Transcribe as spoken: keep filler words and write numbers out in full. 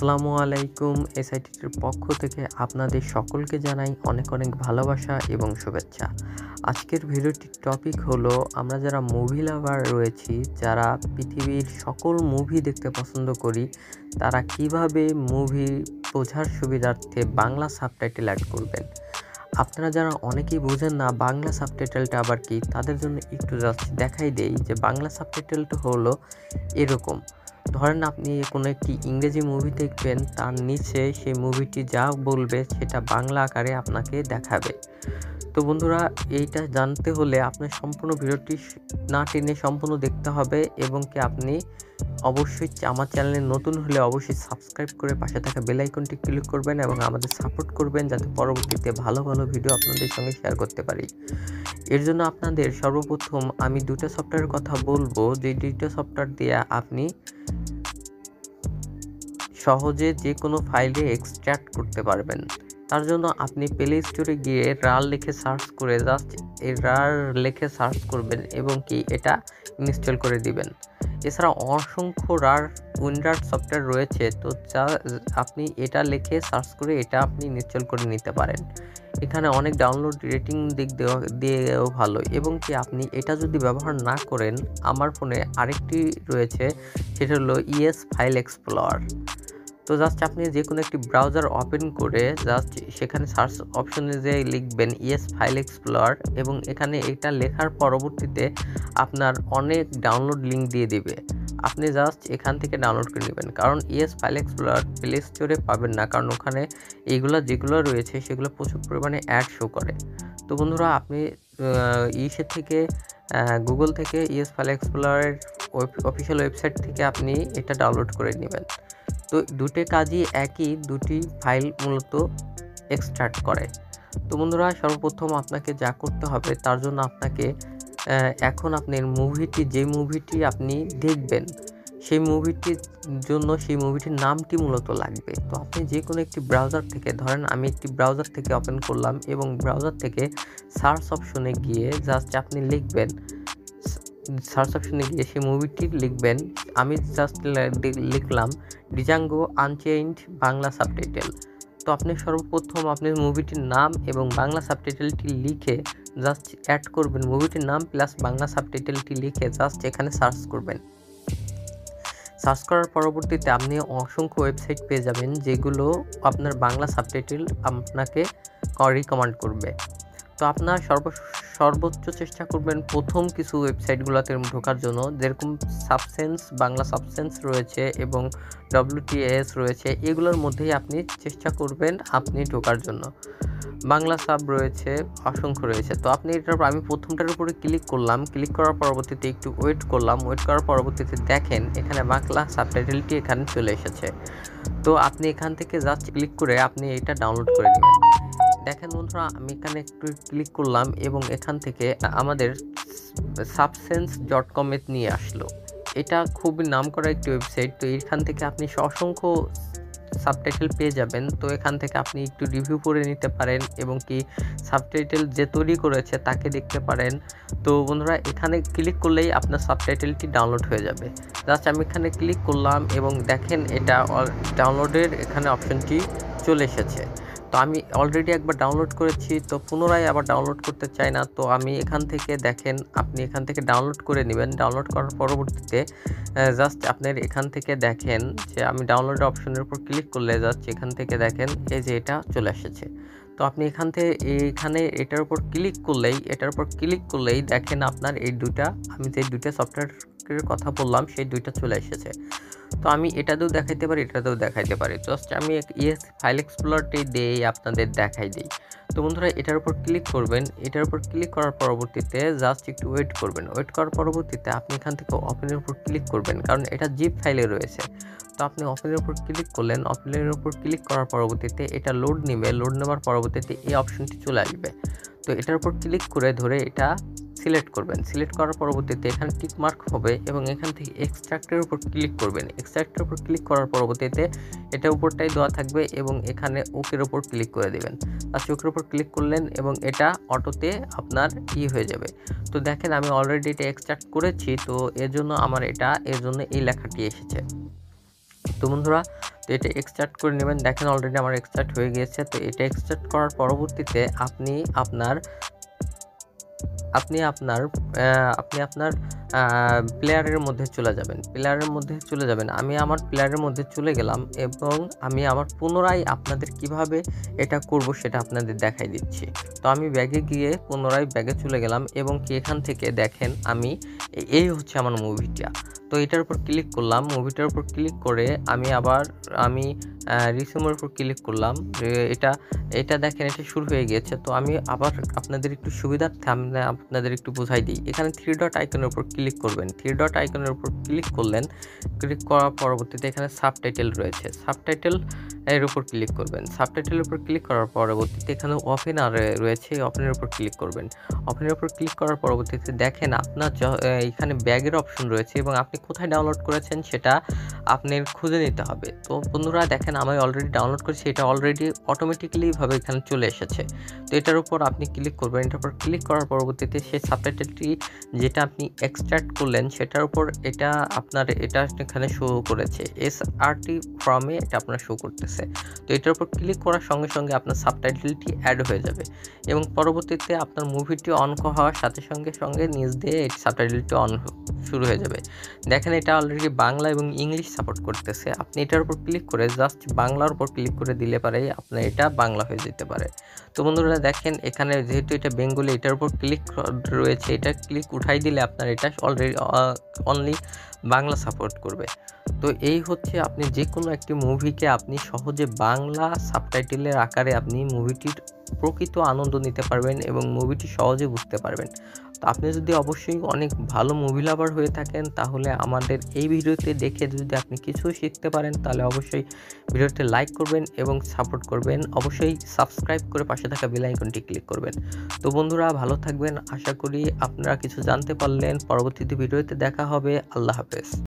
আসসালামু আলাইকুম। এসআইটির পক্ষ থেকে আপনাদের সকলকে জানাই অনেক অনেক ভালোবাসা এবং শুভেচ্ছা। আজকের ভিডিওটির টপিক হলো আমরা যারা মুভি লাভার রয়েছি, যারা পৃথিবীর সকল মুভি দেখতে পছন্দ করি, তারা কিভাবে মুভি বোঝার সুবিধার্থে বাংলা সাবটাইটেল অ্যাড করবেন। আপনারা যারা অনেকেই বোঝেন না বাংলা সাবটাইটেলটা আবার কি, তাদের জন্য একটু জাস্ট দেখাই দেই যে বাংলা সাবটাইটেলটা হলো এরকম। ধরেন আপনি কোনো একটি ইংরেজি মুভি দেখবেন, তার নিচে সেই মুভিটি যা বলবে সেটা বাংলা আকারে আপনাকে দেখাবে। তো বন্ধুরা, এইটা জানতে হলে আপনার সম্পূর্ণ ভিডিওটি না টেনে সম্পূর্ণ দেখতে হবে এবং কি আপনি অবশ্যই আমার চ্যানেলে নতুন হলে অবশ্যই সাবস্ক্রাইব করে পাশে থাকা বেল আইকনটি ক্লিক করবেন এবং আমাদের সাপোর্ট করবেন, যাতে পরবর্তীতে ভালো ভালো ভিডিও আপনাদের সঙ্গে শেয়ার করতে পারি। এর জন্য আপনাদের সর্বপ্রথম আমি দুটো সফটওয়্যারের কথা বলবো, যে দুটো সফটওয়্যার দিয়ে আপনি সহজে যে কোনো ফাইলে এক্সট্র্যাক্ট করতে পারবেন। তার জন্য আপনি প্লে স্টোরে গিয়ে রার লিখে সার্চ করে জাস্ট এই রার লিখে সার্চ করবেন এবং কি এটা ইনস্টল করে দিবেন। এছাড়া অসংখ্য রার উইন্ডার সফটওয়্যার রয়েছে, তো যা আপনি এটা লিখে সার্চ করে এটা আপনি ইনস্টল করে নিতে পারেন। এখানে অনেক ডাউনলোড রেটিং দিক দেওয়া দিয়েও ভালো, এবং কি আপনি এটা যদি ব্যবহার না করেন, আমার ফোনে আরেকটি রয়েছে, সেটা হলো ইএস ফাইল এক্সপ্লোরার। তো জাস্ট আপনি যে কোনো একটি ব্রাউজার ওপেন করে জাস্ট সেখানে সার্চ অপশনে যে লিখবেন ইএস ফাইল এক্সপ্লোরার, এবং এখানে এটা লেখার পরবর্তীতে আপনার অনেক ডাউনলোড লিঙ্ক দিয়ে দিবে। আপনি জাস্ট এখান থেকে ডাউনলোড করে নেবেন, কারণ ইএস ফাইল এক্সপ্লোরার প্লে স্টোরে পাবেন না, কারণ ওখানে এইগুলো যেগুলো রয়েছে সেগুলো প্রচুর পরিমাণে অ্যাড শো করে। তো বন্ধুরা, আপনি ইসের থেকে গুগল থেকে ইএস ফাইল এক্সপ্লোরারের অফিসিয়াল ওয়েবসাইট থেকে আপনি এটা ডাউনলোড করে নেবেন। তো দুটি কাজই একই, দুটি ফাইল মূলত এক্সট্রাক্ট করে। তো বন্ধুরা, সর্বপ্রথম আপনাকে যা করতে হবে, তার জন্য আপনাকে এখন আপনার মুভিটি যে মুভিটি আপনি দেখবেন সেই মুভিটির জন্য সেই মুভিটির নামটি মূলত লাগবে। তো আপনি যে কোনো একটি ব্রাউজার থেকে, ধরেন আমি একটি ব্রাউজার থেকে ওপেন করলাম এবং ব্রাউজার থেকে সার্চ অপশনে গিয়ে জাস্ট আপনি লিখবেন, সার্চ অপশনে গিয়ে সেই মুভিটি লিখবেন। আমি জাস্ট লিখলাম ডিজাঙ্গো আনচেইনড বাংলা সাবটাইটেল। তো আপনি সর্বপ্রথম আপনি মুভিটির নাম এবং বাংলা সাবটাইটেলটি লিখে জাস্ট অ্যাড করবেন, মুভিটির নাম প্লাস বাংলা সাবটাইটেলটি লিখে জাস্ট এখানে সার্চ করবেন। সার্চ করার পরবর্তীতে আপনি অসংখ্য ওয়েবসাইট পেয়ে যাবেন, যেগুলো আপনার বাংলা সাবটাইটেল আপনাকে রিকমেন্ড করবে। তো আপনার সর্ব সর্বোচ্চ চেষ্টা করবেন প্রথম কিছু ওয়েবসাইটগুলোতে ঢোকার জন্য, যেরকম সাবসেন্স, বাংলা সাবসেন্স রয়েছে এবং ডব্লিউটিএস রয়েছে, এগুলোর মধ্যেই আপনি চেষ্টা করবেন আপনি ঢোকার জন্য। বাংলা সাব রয়েছে, অসংখ্য রয়েছে। তো আপনি এটার আমি প্রথমটার উপরে ক্লিক করলাম, ক্লিক করার পরবর্তীতে একটু ওয়েট করলাম, ওয়েট করার পরবর্তীতে দেখেন এখানে বাংলা সাবটাইটেলটি এখানে চলে এসেছে। তো আপনি এখান থেকে জাস্ট ক্লিক করে আপনি এটা ডাউনলোড করে নেবেন। দেখেন বন্ধুরা, আমি এখানে একটু ক্লিক করলাম এবং এখান থেকে আমাদের সাবসেন্স ডট কমে নিয়ে আসলো। এটা খুবই নামকরা একটি ওয়েবসাইট। তো এখান থেকে আপনি অসংখ্য সাবটাইটেল পেয়ে যাবেন। তো এখান থেকে আপনি একটু রিভিউ করে নিতে পারেন এবং কি সাবটাইটেল যে তৈরি করেছে তাকে দেখতে পারেন। তো বন্ধুরা, এখানে ক্লিক করলেই আপনার সাবটাইটেলটি ডাউনলোড হয়ে যাবে। জাস্ট আমি এখানে ক্লিক করলাম এবং দেখেন এটা ডাউনলোডের এখানে অপশনটি চলে এসেছে। তো আমি অলরেডি একবার ডাউনলোড করেছি, তো পুনরায় আবার ডাউনলোড করতে চাই না। তো আমি এখান থেকে দেখেন আপনি এখান থেকে ডাউনলোড করে নেবেন। ডাউনলোড করার পরবর্তীতে জাস্ট আপনার এখান থেকে দেখেন যে আমি ডাউনলোড অপশনের উপর ক্লিক করলে জাস্ট এখান থেকে দেখেন এই যে এটা চলে এসেছে। তো আপনি এখান থেকে এইখানে এটার উপর ক্লিক করলেই এটার উপর ক্লিক করলেই দেখেন আপনার এই দুইটা, আমি যে দুইটা সফটওয়্যারের কথা বললাম সেই দুইটা চলে এসেছে। তো আমি এটাতেও দেখাইতে পারি, এটাতেও দেখাইতে পারি। জাস্ট আমি ইএস ফাইল এক্সপ্লোরারটি দিয়ে আপনাদের দেখাই দিই। তো বন্ধুরা, এটার উপর ক্লিক করবেন, এটার উপর ক্লিক করার পরবর্তীতে জাস্ট একটু ওয়েট করবেন। ওয়েট করার পরবর্তীতে আপনি এখান থেকে ওপেনের উপর ক্লিক করবেন, কারণ এটা জিপ ফাইলে রয়েছে। তো আপনি ওপেনের উপর ক্লিক করলেন, ওপেনের উপর ক্লিক করার পরবর্তীতে এটা লোড নেবে, লোড নেওয়ার পরবর্তীতে এই অপশনটি চলে আসবে। তো এটার উপর ক্লিক করে ধরে এটা সিলেক্ট করবেন। সিলেক্ট করার পরবর্তীতে এখানে টিক মার্ক হবে এবং এখান থেকে এক্সট্রাক্টের উপর ক্লিক করবেন। এক্সট্রাক্টের উপর ক্লিক করার পরবর্তীতে এটা উপরটাই দেওয়া থাকবে এবং এখানে ওকের উপর ক্লিক করে দেবেন। আর ওকের উপর ক্লিক করলেন এবং এটা অটোতে আপনার ই হয়ে যাবে। তো দেখেন আমি অলরেডি এটা এক্সট্রাক্ট করেছি, তো এর জন্য আমার এটা এর জন্য এই লেখাটি এসেছে। তো বন্ধুরা, তো এটা এক্সট্রাক্ট করে নেবেন। দেখেন অলরেডি আমার এক্সট্রাক্ট হয়ে গিয়েছে। তো এটা এক্সট্রাক্ট করার পরবর্তীতে আপনি আপনার আপনি আপনার আপনি আপনার প্লেয়ারের মধ্যে চলে যাবেন প্লেয়ারের মধ্যে চলে যাবেন আমি আমার প্লেয়ারের মধ্যে চলে গেলাম এবং আমি আবার পুনরায় আপনাদের কিভাবে এটা করব সেটা আপনাদের দেখাই দিচ্ছি। তো আমি ব্যাগে গিয়ে পুনরায় ব্যাগে চলে গেলাম এবং কি এখান থেকে দেখেন আমি এই হচ্ছে আমার মুভিটা। তো এটার উপর ক্লিক করলাম, মুভিটার উপর ক্লিক করে আমি আবার আমি রিসিউমের উপর ক্লিক করলাম। এটা এটা দেখেন এটা শুরু হয়ে গিয়েছে। তো আমি আবার আপনাদের একটু সুবিধার্থে আমি আপনাদের একটু বোঝাই দিই। এখানে থ্রি ডট আইকনের উপর ক্লিক করবেন, থ্রি ডট আইকনের উপর ক্লিক করলেন। ক্লিক করার পরবর্তীতে এখানে সাবটাইটেল রয়েছে, সাবটাইটেল এর উপর ক্লিক করবেন। সাবটাইটেলের উপর ক্লিক করার পরবর্তীতে এখানে ওপেনার রয়েছে, ওপেনের উপর ক্লিক করবেন। ওপেনের উপর ক্লিক করার পরবর্তীতে দেখেন আপনার এখানে ব্যাগের অপশন রয়েছে এবং আপনি কোথায় ডাউনলোড করেছেন সেটা আপনার খুঁজে নিতে হবে। তো বন্ধুরা দেখেন আমি অলরেডি ডাউনলোড করেছি, এটা অলরেডি অটোমেটিক্যালিভাবে এখানে চলে এসেছে। তো এটার উপর আপনি ক্লিক করবেন। এটার উপর ক্লিক করার পরবর্তীতে সেই সাবটাইটেলটি যেটা আপনি এক্সট্রাক্ট করলেন সেটার উপর এটা আপনার এটা এখানে শো করেছে, এস আর টি ফর্মে এটা আপনার শো করতেছে। তো এটার উপর ক্লিক করার সঙ্গে সঙ্গে আপনার সাবটাইটেলটি অ্যাড হয়ে যাবে এবং পরবর্তীতে আপনার মুভিটি অন হওয়ার সাথে সঙ্গে সঙ্গে নিজ দিয়ে এই সাবটাইটেলটি অন শুরু হয়ে যাবে। দেখেন এটা অলরেডি বাংলা এবং ইংলিশ সাপোর্ট করতেছে। আপনি এটার উপর ক্লিক করে জাস্ট বাংলার উপর ক্লিক করে দিলে পারেই আপনার এটা বাংলা হয়ে যেতে পারে। তো বন্ধুরা দেখেন এখানে যেহেতু এটা বেঙ্গলি, এটার উপর ক্লিক রয়েছে, এটা ক্লিক উঠাই দিলে আপনার এটা অলরেডি অনলি বাংলা সাপোর্ট করবে। তো এই হচ্ছে আপনি যে কোনো একটি মুভিকে আপনি সহজে বাংলা সাবটাইটেলের আকারে আপনি মুভিটির প্রকৃত আনন্দ নিতে পারবেন এবং মুভিটি সহজে বুঝতে পারবেন। তো আপনি যদি অবশ্যই অনেক ভালো মুভি লাভার হয়ে থাকেন তাহলে আমাদের এই ভিডিওতে দেখে যদি আপনি কিছু শিখতে পারেন তাহলে অবশ্যই ভিডিওতে লাইক করবেন এবং সাপোর্ট করবেন। অবশ্যই সাবস্ক্রাইব করে পাশে থাকা বেল আইকনটি ক্লিক করবেন। তো বন্ধুরা ভালো থাকবেন, আশা করি আপনারা কিছু জানতে পারলেন। পরবর্তীতে ভিডিওতে দেখা হবে। আল্লাহ হাফেজ।